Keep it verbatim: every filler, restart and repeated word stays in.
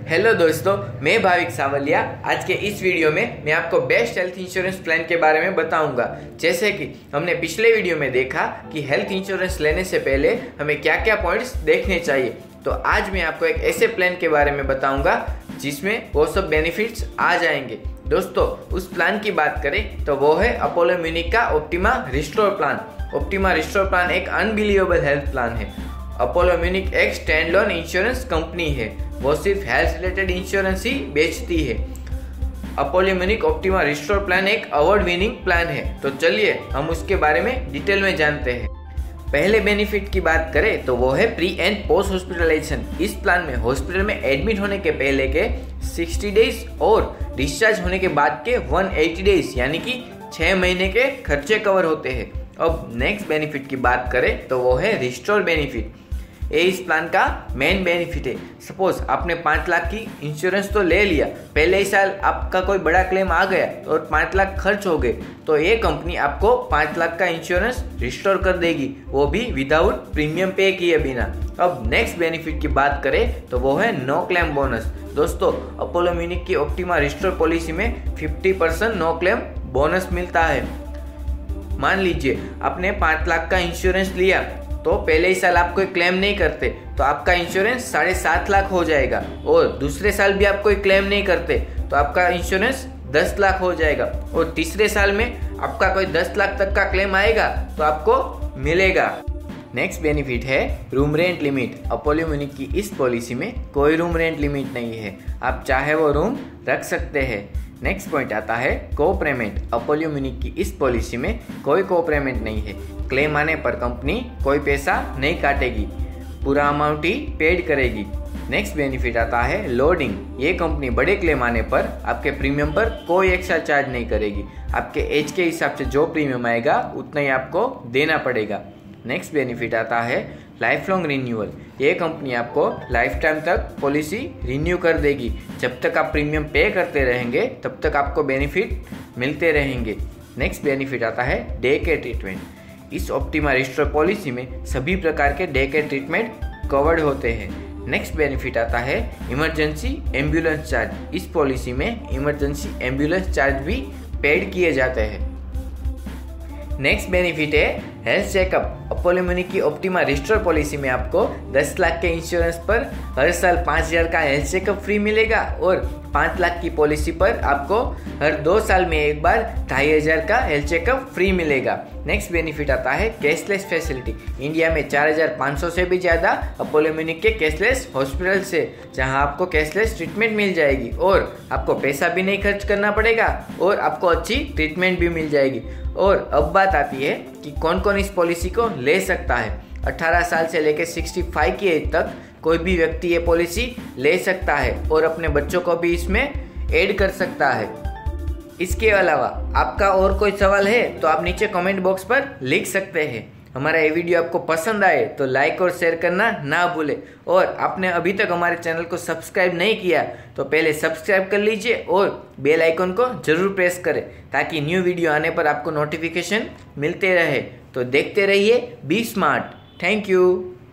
Hello दोस्तों, मैं भाविक सावलिया। आज के इस वीडियो में मैं आपको बेस्ट हेल्थ इंश्योरेंस प्लान के बारे में बताऊंगा। जैसे कि हमने पिछले वीडियो में देखा कि हेल्थ इंश्योरेंस लेने से पहले हमें क्या क्या पॉइंट्स देखने चाहिए, तो आज मैं आपको एक ऐसे प्लान के बारे में बताऊंगा जिसमें वो सब बेनिफिट्स आ जाएंगे। दोस्तों, उस प्लान की बात करें तो वो है अपोलो म्यूनिक का Optima Restore plan. Optima Restore plan एक अनबिलीवेबल हेल्थ प्लान है। अपोलो म्यूनिक एक स्टैंड लोन इंश्योरेंस कंपनी है, वो सिर्फ हेल्थ रिलेटेड इंश्योरेंस ही बेचती है। Apollo Munich Optima Restore plan एक अवार्ड विनिंग प्लान है, तो चलिए हम उसके बारे में डिटेल में जानते हैं। पहले बेनिफिट की बात करें तो वो है प्री एंड पोस्ट हॉस्पिटलाइजेशन। इस प्लान में हॉस्पिटल में एडमिट होने के पहले के साठ डेज और डिस्चार्ज होने के बाद के एक सौ अस्सी डेज यानी कि छः महीने के खर्चे कवर होते हैं। अब नेक्स्ट बेनिफिट की बात करें तो वो है रिस्टोर बेनिफिट। ये इस प्लान का मेन बेनिफिट है। सपोज आपने पाँच लाख की इंश्योरेंस तो ले लिया, पहले ही साल आपका कोई बड़ा क्लेम आ गया और पाँच लाख खर्च हो गए, तो ये कंपनी आपको पाँच लाख का इंश्योरेंस रिस्टोर कर देगी, वो भी विदाउट प्रीमियम पे किए बिना। अब नेक्स्ट बेनिफिट की बात करें तो वो है नो क्लेम बोनस। दोस्तों, अपोलो म्यूनिक की ऑप्टिमा रिस्टोर पॉलिसी में पचास परसेंट नो क्लेम बोनस मिलता है। मान लीजिए आपने पाँच लाख का इंश्योरेंस लिया, तो पहले ही साल आप कोई क्लेम नहीं करते तो आपका इंश्योरेंस साढ़े सात लाख हो जाएगा, और दूसरे साल भी आप कोई क्लेम नहीं करते तो आपका इंश्योरेंस दस लाख हो जाएगा, और तीसरे साल में आपका कोई दस लाख तक का क्लेम आएगा तो आपको मिलेगा। नेक्स्ट बेनिफिट है room rent limit. Apollo Munich की इस पॉलिसी में कोई रूम रेंट लिमिट नहीं है, आप चाहे वो रूम रख सकते हैं। नेक्स्ट पॉइंट आता है को पेमेंट। अपोलो म्यूनिक की इस पॉलिसी में कोई को पेमेंट नहीं है। क्लेम आने पर कंपनी कोई पैसा नहीं काटेगी, पूरा अमाउंट ही पेड करेगी। नेक्स्ट बेनिफिट आता है लोडिंग। ये कंपनी बड़े क्लेम आने पर आपके प्रीमियम पर कोई एक्स्ट्रा चार्ज नहीं करेगी, आपके एज के हिसाब से जो प्रीमियम आएगा उतना ही आपको देना पड़ेगा। नेक्स्ट बेनिफिट आता है लाइफ लॉन्ग रिन्यूअल। ये कंपनी आपको लाइफ टाइम तक पॉलिसी रिन्यू कर देगी। जब तक आप प्रीमियम पे करते रहेंगे तब तक आपको बेनिफिट मिलते रहेंगे। नेक्स्ट बेनिफिट आता है डे केयर ट्रीटमेंट। इस ऑप्टिमा रिस्टोर पॉलिसी में सभी प्रकार के डे केयर ट्रीटमेंट कवर्ड होते हैं। नेक्स्ट बेनिफिट आता है इमरजेंसी एम्बुलेंस चार्ज। इस पॉलिसी में इमरजेंसी एम्बुलेंस चार्ज भी पेड किए जाते हैं। नेक्स्ट बेनिफिट है हेल्थ चेकअप। अपोलो म्यूनिक की ऑप्टिमा रिस्टोर पॉलिसी में आपको दस लाख के इंश्योरेंस पर हर साल पाँच हज़ार का हेल्थ चेकअप फ्री मिलेगा, और पाँच लाख की पॉलिसी पर आपको हर दो साल में एक बार ढाई हज़ार का हेल्थ चेकअप फ्री मिलेगा। नेक्स्ट बेनिफिट आता है कैशलेस फैसिलिटी। इंडिया में चार हज़ार पाँच सौ से भी ज़्यादा अपोलो म्यूनिक के कैशलेस हॉस्पिटल्स है, जहां आपको कैशलेस ट्रीटमेंट मिल जाएगी और आपको पैसा भी नहीं खर्च करना पड़ेगा और आपको अच्छी ट्रीटमेंट भी मिल जाएगी। और अब बात आती है कि कौन कौन इस पॉलिसी को ले सकता है। अठारह साल से लेकर पैंसठ की एज तक कोई भी व्यक्ति ये पॉलिसी ले सकता है और अपने बच्चों को भी इसमें ऐड कर सकता है। इसके अलावा आपका और कोई सवाल है तो आप नीचे कमेंट बॉक्स पर लिख सकते हैं। हमारा ये वीडियो आपको पसंद आए तो लाइक और शेयर करना ना भूलें, और आपने अभी तक हमारे चैनल को सब्सक्राइब नहीं किया तो पहले सब्सक्राइब कर लीजिए और बेल आइकन को जरूर प्रेस करें, ताकि न्यू वीडियो आने पर आपको नोटिफिकेशन मिलते रहे। तो देखते रहिए बी स्मार्ट। Thank you.